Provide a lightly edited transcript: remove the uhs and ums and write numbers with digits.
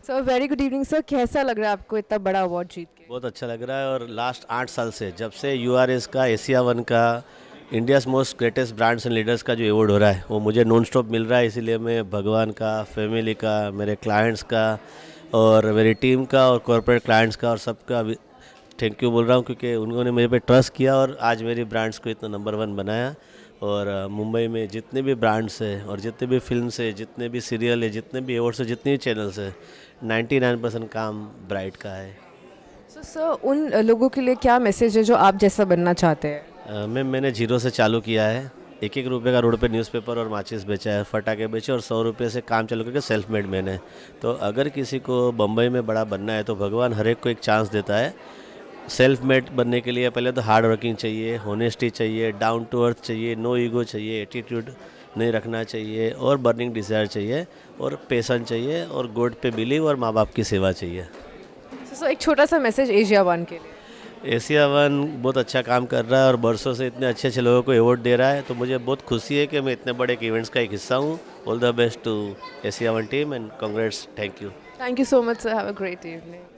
सो very good evening sir, कैसा लग रहा है आपको इतना बड़ा अवार्ड जीत के? बहुत अच्छा लग रहा है। और लास्ट 8 साल से जब से यूआरएस का एशिया वन का India's most greatest brands and leaders का जो अवार्ड हो रहा है वो मुझे नॉन स्टॉप मिल रहा है। इसीलिए मैं भगवान का, फैमिली का, मेरे क्लाइंट्स का और मेरी टीम का और कॉर्पोरेट क्लाइंट्स का और सबका थैंक यू बोल रहा हूँ, क्योंकि उन्होंने मेरे पे ट्रस्ट किया और आज मेरी ब्रांड्स को इतना नंबर 1 बनाया। और मुंबई में जितने भी ब्रांड्स है और जितने भी फिल्म्स है, जितने भी सीरियल है, जितने भी अवार्ड्स है, जितने भी चैनल्स है, 99% काम ब्राइट का है। सो सर, उन लोगों के लिए क्या मैसेज है जो आप जैसा बनना चाहते हैं? मैंने जीरो से चालू किया है। 1-1 रुपये का रोड पे न्यूज़पेपर और माचिस बेचा है, फटाके बेचे और 100 रुपये से काम चालू करके सेल्फ मेड मैन है। तो अगर किसी को बम्बई में बड़ा बनना है तो भगवान हर एक को एक चांस देता है। सेल्फ मेड बनने के लिए पहले तो हार्ड वर्किंग चाहिए, होनेस्टी चाहिए, डाउन टू अर्थ चाहिए, नो ईगो चाहिए, एटीट्यूड नहीं रखना चाहिए और बर्निंग डिज़ायर चाहिए और पैशन चाहिए और गॉड पे बिलीव और माँ बाप की सेवा चाहिए। सो एक छोटा सा मैसेज एशिया वन के लिए। एशिया वन बहुत अच्छा काम कर रहा है और बरसों से इतने अच्छे अच्छे लोगों को अवार्ड दे रहा है, तो मुझे बहुत खुशी है कि मैं इतने बड़े इवेंट्स का एक हिस्सा हूँ। All the best to Asia one team and congrats. Thank you. Thank you so much sir, have a great evening.